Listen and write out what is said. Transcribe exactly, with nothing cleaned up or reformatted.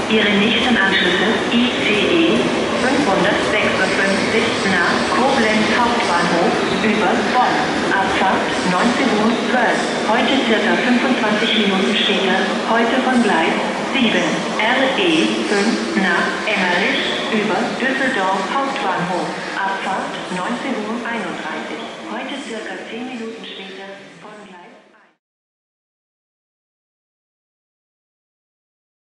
Ihre nächsten Anschlüsse I C E fünfhundertsechsundfünfzig nach Koblenz Hauptbahnhof über Bonn. Abfahrt neunzehn Uhr zwölf. Heute circa fünfundzwanzig Minuten später. Heute von Gleis sieben R E fünf nach Emmerich über Düsseldorf Hauptbahnhof. Abfahrt neunzehn Uhr einunddreißig. Heute circa zehn Minuten später.